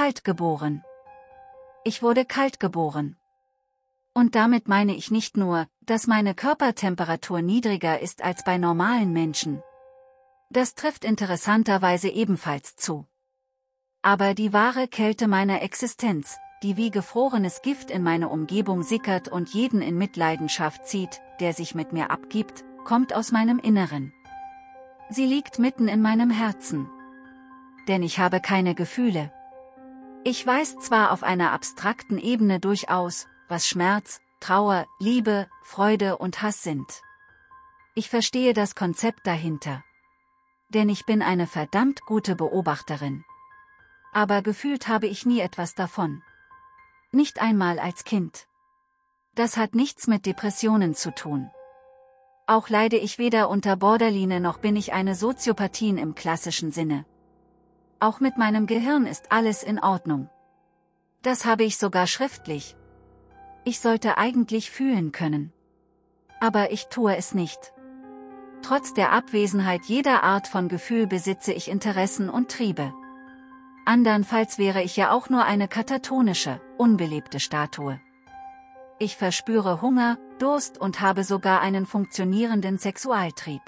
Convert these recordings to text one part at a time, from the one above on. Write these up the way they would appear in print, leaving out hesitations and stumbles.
kalt geboren. Ich wurde kalt geboren. Und damit meine ich nicht nur, dass meine Körpertemperatur niedriger ist als bei normalen Menschen. Das trifft interessanterweise ebenfalls zu. Aber die wahre Kälte meiner Existenz, die wie gefrorenes Gift in meine Umgebung sickert und jeden in Mitleidenschaft zieht, der sich mit mir abgibt, kommt aus meinem Inneren. Sie liegt mitten in meinem Herzen. Denn ich habe keine Gefühle. Ich weiß zwar auf einer abstrakten Ebene durchaus, was Schmerz, Trauer, Liebe, Freude und Hass sind. Ich verstehe das Konzept dahinter. Denn ich bin eine verdammt gute Beobachterin. Aber gefühlt habe ich nie etwas davon. Nicht einmal als Kind. Das hat nichts mit Depressionen zu tun. Auch leide ich weder unter Borderline noch bin ich eine Soziopathin im klassischen Sinne. Auch mit meinem Gehirn ist alles in Ordnung. Das habe ich sogar schriftlich. Ich sollte eigentlich fühlen können. Aber ich tue es nicht. Trotz der Abwesenheit jeder Art von Gefühl besitze ich Interessen und Triebe. Andernfalls wäre ich ja auch nur eine katatonische, unbelebte Statue. Ich verspüre Hunger, Durst und habe sogar einen funktionierenden Sexualtrieb.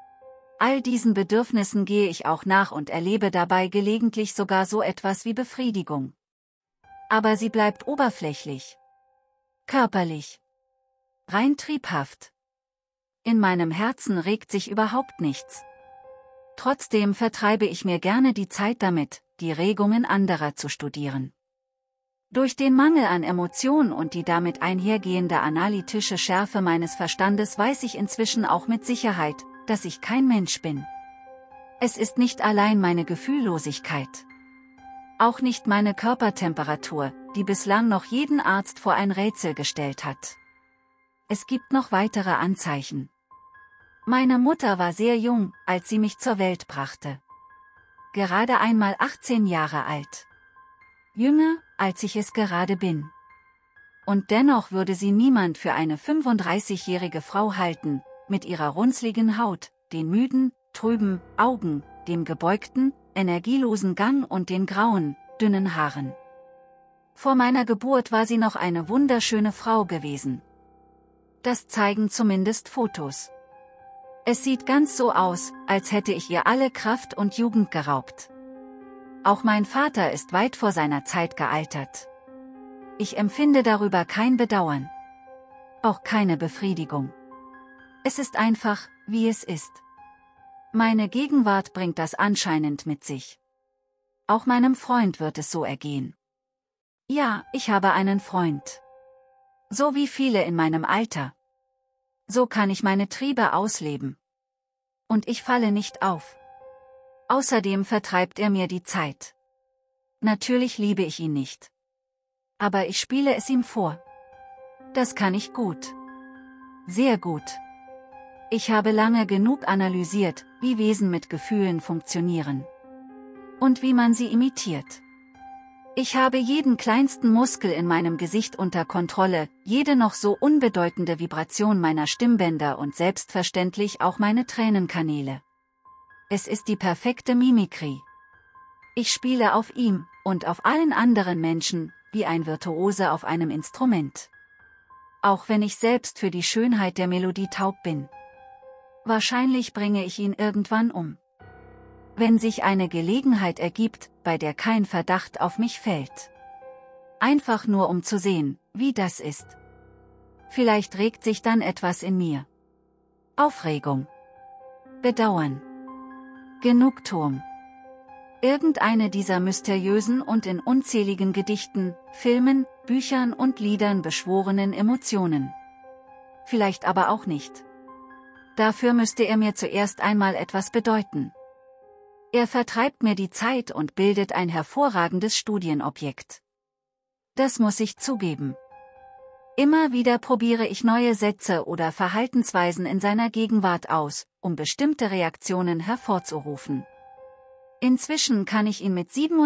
All diesen Bedürfnissen gehe ich auch nach und erlebe dabei gelegentlich sogar so etwas wie Befriedigung. Aber sie bleibt oberflächlich. Körperlich. Rein triebhaft. In meinem Herzen regt sich überhaupt nichts. Trotzdem vertreibe ich mir gerne die Zeit damit, die Regungen anderer zu studieren. Durch den Mangel an Emotion und die damit einhergehende analytische Schärfe meines Verstandes weiß ich inzwischen auch mit Sicherheit, dass ich kein Mensch bin. Es ist nicht allein meine Gefühllosigkeit. Auch nicht meine Körpertemperatur, die bislang noch jeden Arzt vor ein Rätsel gestellt hat. Es gibt noch weitere Anzeichen. Meine Mutter war sehr jung, als sie mich zur Welt brachte. Gerade einmal 18 Jahre alt. Jünger, als ich es gerade bin. Und dennoch würde sie niemand für eine 35-jährige Frau halten, mit ihrer runzligen Haut, den müden, trüben Augen, dem gebeugten, energielosen Gang und den grauen, dünnen Haaren. Vor meiner Geburt war sie noch eine wunderschöne Frau gewesen. Das zeigen zumindest Fotos. Es sieht ganz so aus, als hätte ich ihr alle Kraft und Jugend geraubt. Auch mein Vater ist weit vor seiner Zeit gealtert. Ich empfinde darüber kein Bedauern. Auch keine Befriedigung. Es ist einfach, wie es ist. Meine Gegenwart bringt das anscheinend mit sich. Auch meinem Freund wird es so ergehen. Ja, ich habe einen Freund. So wie viele in meinem Alter. So kann ich meine Triebe ausleben. Und ich falle nicht auf. Außerdem vertreibt er mir die Zeit. Natürlich liebe ich ihn nicht. Aber ich spiele es ihm vor. Das kann ich gut. Sehr gut. Ich habe lange genug analysiert, wie Wesen mit Gefühlen funktionieren. Und wie man sie imitiert. Ich habe jeden kleinsten Muskel in meinem Gesicht unter Kontrolle, jede noch so unbedeutende Vibration meiner Stimmbänder und selbstverständlich auch meine Tränenkanäle. Es ist die perfekte Mimikrie. Ich spiele auf ihm und auf allen anderen Menschen, wie ein Virtuose auf einem Instrument. Auch wenn ich selbst für die Schönheit der Melodie taub bin. Wahrscheinlich bringe ich ihn irgendwann um. Wenn sich eine Gelegenheit ergibt, bei der kein Verdacht auf mich fällt. Einfach nur um zu sehen, wie das ist. Vielleicht regt sich dann etwas in mir. Aufregung. Bedauern. Genugtuung. Irgendeine dieser mysteriösen und in unzähligen Gedichten, Filmen, Büchern und Liedern beschworenen Emotionen. Vielleicht aber auch nicht. Dafür müsste er mir zuerst einmal etwas bedeuten. Er vertreibt mir die Zeit und bildet ein hervorragendes Studienobjekt. Das muss ich zugeben. Immer wieder probiere ich neue Sätze oder Verhaltensweisen in seiner Gegenwart aus, um bestimmte Reaktionen hervorzurufen. Inzwischen kann ich ihn mit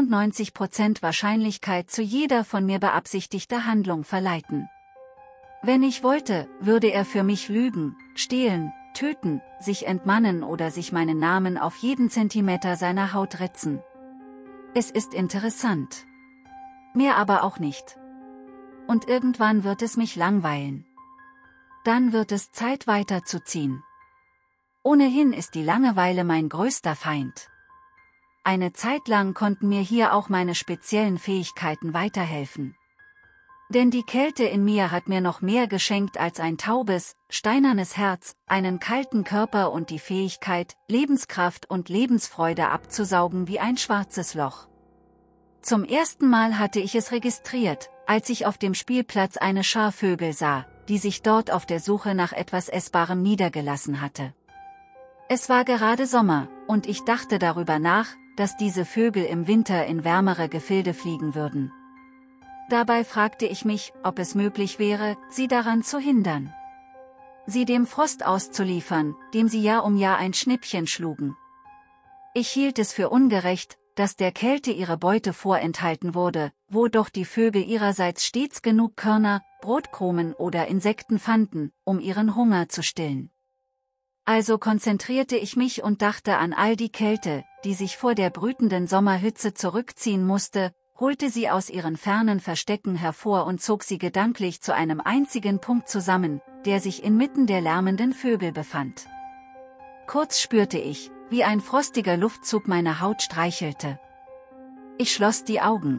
97% Wahrscheinlichkeit zu jeder von mir beabsichtigter Handlung verleiten. Wenn ich wollte, würde er für mich lügen, stehlen, töten, sich entmannen oder sich meinen Namen auf jeden Zentimeter seiner Haut ritzen. Es ist interessant. mehr aber auch nicht. Und irgendwann wird es mich langweilen. Dann wird es Zeit weiterzuziehen. Ohnehin ist die Langeweile mein größter Feind. Eine Zeit lang konnten mir hier auch meine speziellen Fähigkeiten weiterhelfen. Denn die Kälte in mir hat mir noch mehr geschenkt als ein taubes, steinernes Herz, einen kalten Körper und die Fähigkeit, Lebenskraft und Lebensfreude abzusaugen wie ein schwarzes Loch. Zum ersten Mal hatte ich es registriert, als ich auf dem Spielplatz eine Schar Vögel sah, die sich dort auf der Suche nach etwas Essbarem niedergelassen hatte. Es war gerade Sommer, und ich dachte darüber nach, dass diese Vögel im Winter in wärmere Gefilde fliegen würden. Dabei fragte ich mich, ob es möglich wäre, sie daran zu hindern. Sie dem Frost auszuliefern, dem sie Jahr um Jahr ein Schnippchen schlugen. Ich hielt es für ungerecht, dass der Kälte ihre Beute vorenthalten wurde, wo doch die Vögel ihrerseits stets genug Körner, Brotkrumen oder Insekten fanden, um ihren Hunger zu stillen. Also konzentrierte ich mich und dachte an all die Kälte, die sich vor der brütenden Sommerhitze zurückziehen musste, holte sie aus ihren fernen Verstecken hervor und zog sie gedanklich zu einem einzigen Punkt zusammen, der sich inmitten der lärmenden Vögel befand. Kurz spürte ich, wie ein frostiger Luftzug meine Haut streichelte. Ich schloss die Augen.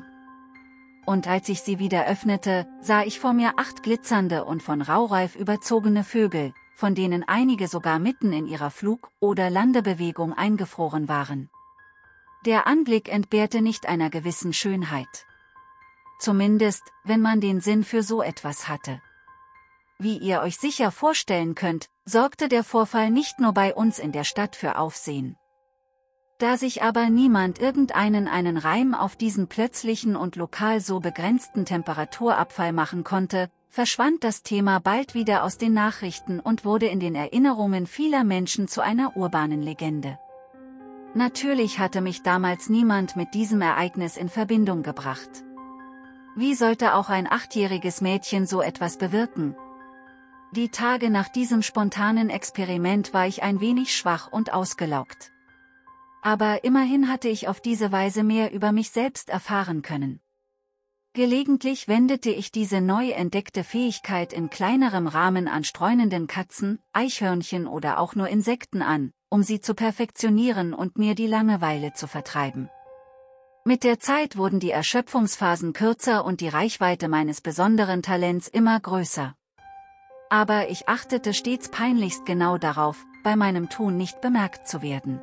Und als ich sie wieder öffnete, sah ich vor mir 8 glitzernde und von Raureif überzogene Vögel, von denen einige sogar mitten in ihrer Flug- oder Landebewegung eingefroren waren. Der Anblick entbehrte nicht einer gewissen Schönheit. Zumindest, wenn man den Sinn für so etwas hatte. Wie ihr euch sicher vorstellen könnt, sorgte der Vorfall nicht nur bei uns in der Stadt für Aufsehen. Da sich aber niemand einen Reim auf diesen plötzlichen und lokal so begrenzten Temperaturabfall machen konnte, verschwand das Thema bald wieder aus den Nachrichten und wurde in den Erinnerungen vieler Menschen zu einer urbanen Legende. Natürlich hatte mich damals niemand mit diesem Ereignis in Verbindung gebracht. Wie sollte auch ein 8-jähriges Mädchen so etwas bewirken? Die Tage nach diesem spontanen Experiment war ich ein wenig schwach und ausgelaugt. Aber immerhin hatte ich auf diese Weise mehr über mich selbst erfahren können. Gelegentlich wendete ich diese neu entdeckte Fähigkeit in kleinerem Rahmen an streunenden Katzen, Eichhörnchen oder auch nur Insekten an, um sie zu perfektionieren und mir die Langeweile zu vertreiben. Mit der Zeit wurden die Erschöpfungsphasen kürzer und die Reichweite meines besonderen Talents immer größer. Aber ich achtete stets peinlichst genau darauf, bei meinem Tun nicht bemerkt zu werden.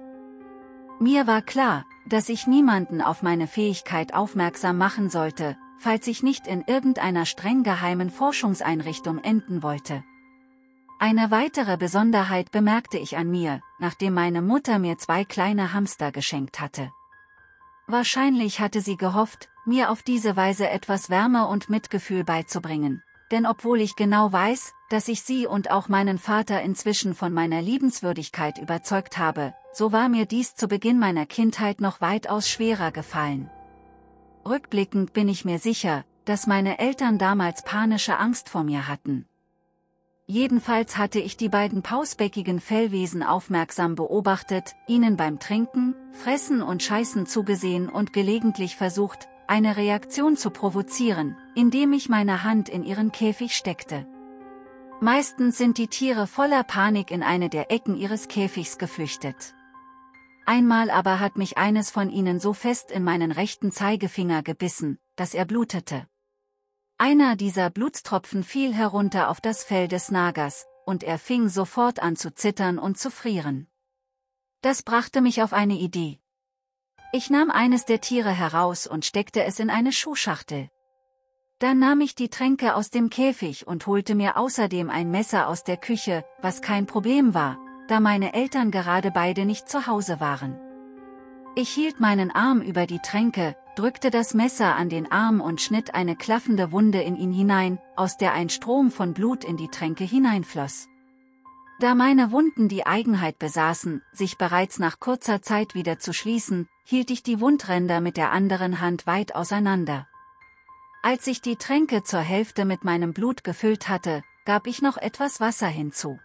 Mir war klar, dass ich niemanden auf meine Fähigkeit aufmerksam machen sollte, falls ich nicht in irgendeiner streng geheimen Forschungseinrichtung enden wollte. Eine weitere Besonderheit bemerkte ich an mir, nachdem meine Mutter mir 2 kleine Hamster geschenkt hatte. Wahrscheinlich hatte sie gehofft, mir auf diese Weise etwas Wärme und Mitgefühl beizubringen, denn obwohl ich genau weiß, dass ich sie und auch meinen Vater inzwischen von meiner Liebenswürdigkeit überzeugt habe, so war mir dies zu Beginn meiner Kindheit noch weitaus schwerer gefallen. Rückblickend bin ich mir sicher, dass meine Eltern damals panische Angst vor mir hatten. Jedenfalls hatte ich die beiden pausbäckigen Fellwesen aufmerksam beobachtet, ihnen beim Trinken, Fressen und Scheißen zugesehen und gelegentlich versucht, eine Reaktion zu provozieren, indem ich meine Hand in ihren Käfig steckte. Meistens sind die Tiere voller Panik in eine der Ecken ihres Käfigs geflüchtet. Einmal aber hat mich eines von ihnen so fest in meinen rechten Zeigefinger gebissen, dass er blutete. Einer dieser Blutstropfen fiel herunter auf das Fell des Nagers, und er fing sofort an zu zittern und zu frieren. Das brachte mich auf eine Idee. Ich nahm eines der Tiere heraus und steckte es in eine Schuhschachtel. Dann nahm ich die Tränke aus dem Käfig und holte mir außerdem ein Messer aus der Küche, was kein Problem war, da meine Eltern gerade beide nicht zu Hause waren. Ich hielt meinen Arm über die Tränke, drückte das Messer an den Arm und schnitt eine klaffende Wunde in ihn hinein, aus der ein Strom von Blut in die Tränke hineinfloss. Da meine Wunden die Eigenheit besaßen, sich bereits nach kurzer Zeit wieder zu schließen, hielt ich die Wundränder mit der anderen Hand weit auseinander. Als ich die Tränke zur Hälfte mit meinem Blut gefüllt hatte, gab ich noch etwas Wasser hinzu.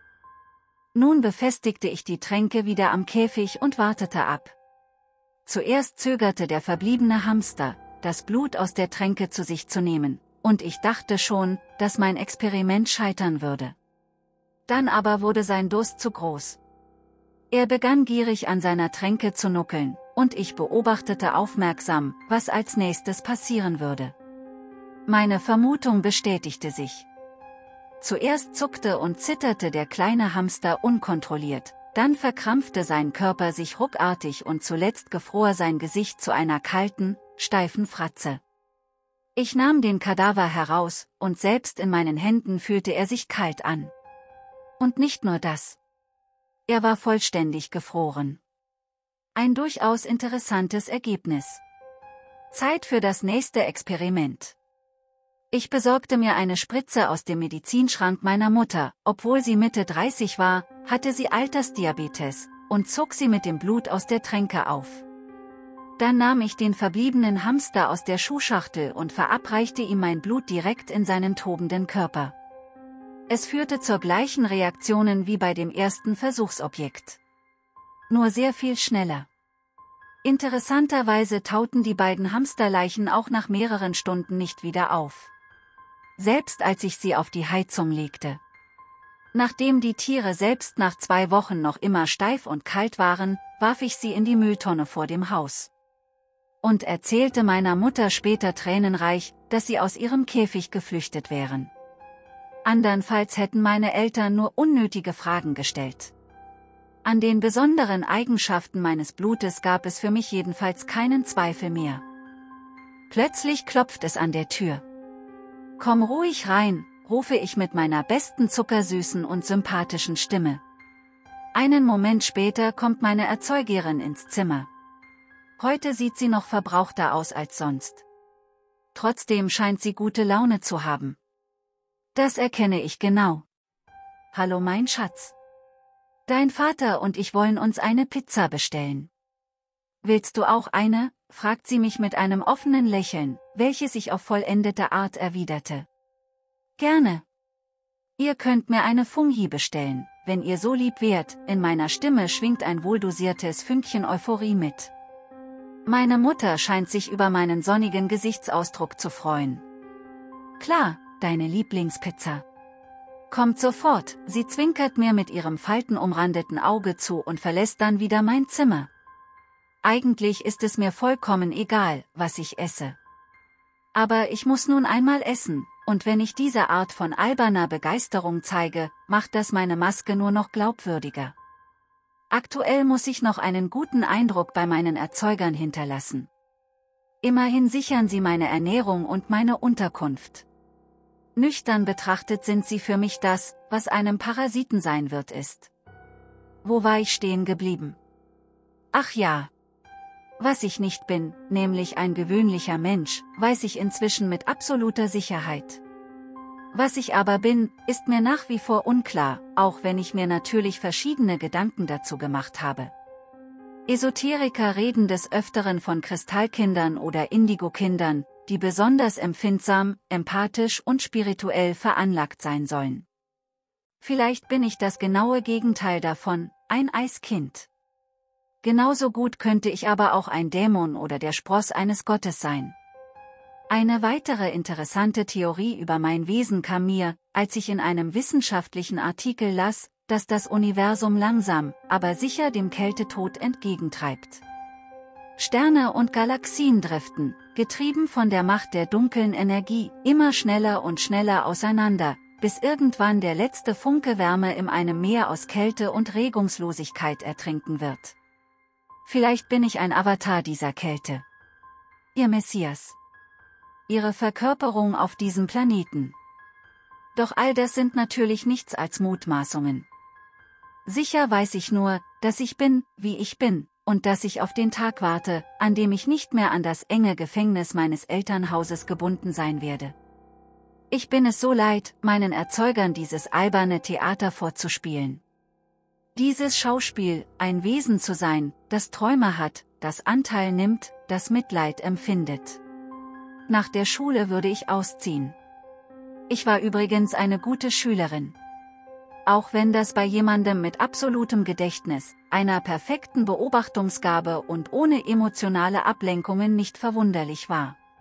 Nun befestigte ich die Tränke wieder am Käfig und wartete ab. Zuerst zögerte der verbliebene Hamster, das Blut aus der Tränke zu sich zu nehmen, und ich dachte schon, dass mein Experiment scheitern würde. Dann aber wurde sein Durst zu groß. Er begann gierig an seiner Tränke zu nuckeln, und ich beobachtete aufmerksam, was als nächstes passieren würde. Meine Vermutung bestätigte sich. Zuerst zuckte und zitterte der kleine Hamster unkontrolliert, dann verkrampfte sein Körper sich ruckartig und zuletzt gefror sein Gesicht zu einer kalten, steifen Fratze. Ich nahm den Kadaver heraus, und selbst in meinen Händen fühlte er sich kalt an. Und nicht nur das. Er war vollständig gefroren. Ein durchaus interessantes Ergebnis. Zeit für das nächste Experiment. Ich besorgte mir eine Spritze aus dem Medizinschrank meiner Mutter. Obwohl sie Mitte 30 war, hatte sie Altersdiabetes, und zog sie mit dem Blut aus der Tränke auf. Dann nahm ich den verbliebenen Hamster aus der Schuhschachtel und verabreichte ihm mein Blut direkt in seinen tobenden Körper. Es führte zur gleichen Reaktionen wie bei dem ersten Versuchsobjekt. Nur sehr viel schneller. Interessanterweise tauten die beiden Hamsterleichen auch nach mehreren Stunden nicht wieder auf. Selbst als ich sie auf die Heizung legte. Nachdem die Tiere selbst nach 2 Wochen noch immer steif und kalt waren, warf ich sie in die Mülltonne vor dem Haus. Und erzählte meiner Mutter später tränenreich, dass sie aus ihrem Käfig geflüchtet wären. Andernfalls hätten meine Eltern nur unnötige Fragen gestellt. An den besonderen Eigenschaften meines Blutes gab es für mich jedenfalls keinen Zweifel mehr. Plötzlich klopft es an der Tür. »Komm ruhig rein«, rufe ich mit meiner besten zuckersüßen und sympathischen Stimme. Einen Moment später kommt meine Erzeugerin ins Zimmer. Heute sieht sie noch verbrauchter aus als sonst. Trotzdem scheint sie gute Laune zu haben. Das erkenne ich genau. »Hallo mein Schatz. Dein Vater und ich wollen uns eine Pizza bestellen. Willst du auch eine?« fragt sie mich mit einem offenen Lächeln, welches ich auf vollendete Art erwiderte. »Gerne. Ihr könnt mir eine Fungi bestellen, wenn ihr so lieb wärt«, in meiner Stimme schwingt ein wohldosiertes Fünkchen Euphorie mit. Meine Mutter scheint sich über meinen sonnigen Gesichtsausdruck zu freuen. »Klar, deine Lieblingspizza. Kommt sofort«, sie zwinkert mir mit ihrem faltenumrandeten Auge zu und verlässt dann wieder mein Zimmer. Eigentlich ist es mir vollkommen egal, was ich esse. Aber ich muss nun einmal essen, und wenn ich diese Art von alberner Begeisterung zeige, macht das meine Maske nur noch glaubwürdiger. Aktuell muss ich noch einen guten Eindruck bei meinen Erzeugern hinterlassen. Immerhin sichern sie meine Ernährung und meine Unterkunft. Nüchtern betrachtet sind sie für mich das, was einem Parasiten sein wird ist. Wo war ich stehen geblieben? Ach ja. Was ich nicht bin, nämlich ein gewöhnlicher Mensch, weiß ich inzwischen mit absoluter Sicherheit. Was ich aber bin, ist mir nach wie vor unklar, auch wenn ich mir natürlich verschiedene Gedanken dazu gemacht habe. Esoteriker reden des Öfteren von Kristallkindern oder Indigo-Kindern, die besonders empfindsam, empathisch und spirituell veranlagt sein sollen. Vielleicht bin ich das genaue Gegenteil davon, ein Eiskind. Genauso gut könnte ich aber auch ein Dämon oder der Spross eines Gottes sein. Eine weitere interessante Theorie über mein Wesen kam mir, als ich in einem wissenschaftlichen Artikel las, dass das Universum langsam, aber sicher dem Kältetod entgegentreibt. Sterne und Galaxien driften, getrieben von der Macht der dunklen Energie, immer schneller und schneller auseinander, bis irgendwann der letzte Funke Wärme in einem Meer aus Kälte und Regungslosigkeit ertrinken wird. Vielleicht bin ich ein Avatar dieser Kälte. Ihr Messias. Ihre Verkörperung auf diesem Planeten. Doch all das sind natürlich nichts als Mutmaßungen. Sicher weiß ich nur, dass ich bin, wie ich bin, und dass ich auf den Tag warte, an dem ich nicht mehr an das enge Gefängnis meines Elternhauses gebunden sein werde. Ich bin es so leid, meinen Erzeugern dieses alberne Theater vorzuspielen. Dieses Schauspiel, ein Wesen zu sein, das Träume hat, das Anteil nimmt, das Mitleid empfindet. Nach der Schule würde ich ausziehen. Ich war übrigens eine gute Schülerin. Auch wenn das bei jemandem mit absolutem Gedächtnis, einer perfekten Beobachtungsgabe und ohne emotionale Ablenkungen nicht verwunderlich war.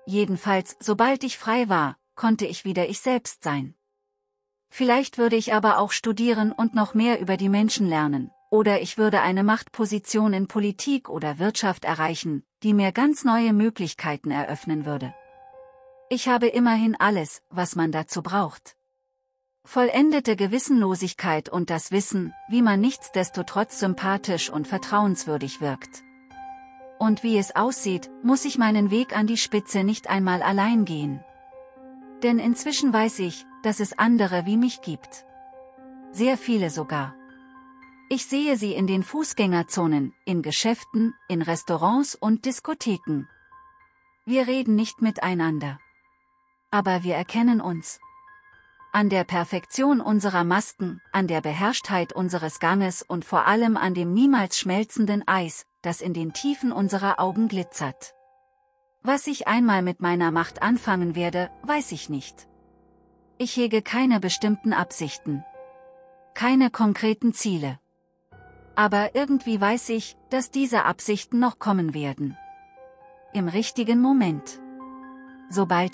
jedenfalls sobald ich frei war, konnte ich wieder ich selbst sein. Vielleicht würde ich aber auch studieren und noch mehr über die Menschen lernen, oder ich würde eine Machtposition in Politik oder Wirtschaft erreichen, die mir ganz neue Möglichkeiten eröffnen würde. Ich habe immerhin alles, was man dazu braucht. Vollendete Gewissenlosigkeit und das Wissen, wie man nichtsdestotrotz sympathisch und vertrauenswürdig wirkt. Und wie es aussieht, muss ich meinen Weg an die Spitze nicht einmal allein gehen. Denn inzwischen weiß ich, dass es andere wie mich gibt. Sehr viele sogar. Ich sehe sie in den Fußgängerzonen, in Geschäften, in Restaurants und Diskotheken. Wir reden nicht miteinander. Aber wir erkennen uns. An der Perfektion unserer Masken, an der Beherrschtheit unseres Ganges und vor allem an dem niemals schmelzenden Eis, das in den Tiefen unserer Augen glitzert. Was ich einmal mit meiner Macht anfangen werde, weiß ich nicht. Ich hege keine bestimmten Absichten. Keine konkreten Ziele. Aber irgendwie weiß ich, dass diese Absichten noch kommen werden. Im richtigen Moment. Sobald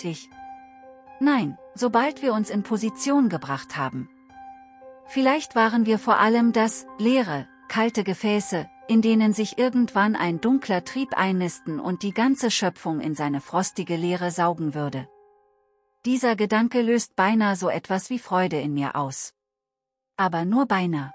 wir uns in Position gebracht haben. Vielleicht waren wir vor allem das, leere, kalte Gefäße, in denen sich irgendwann ein dunkler Trieb einnisten und die ganze Schöpfung in seine frostige Leere saugen würde. Dieser Gedanke löst beinahe so etwas wie Freude in mir aus. Aber nur beinahe.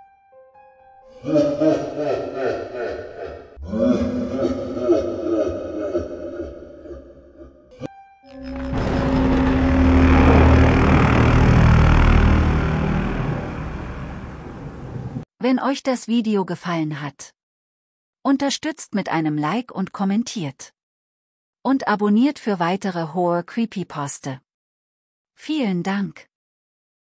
Wenn euch das Video gefallen hat, unterstützt mit einem Like und kommentiert. Und abonniert für weitere Horror Creepypasta. Vielen Dank.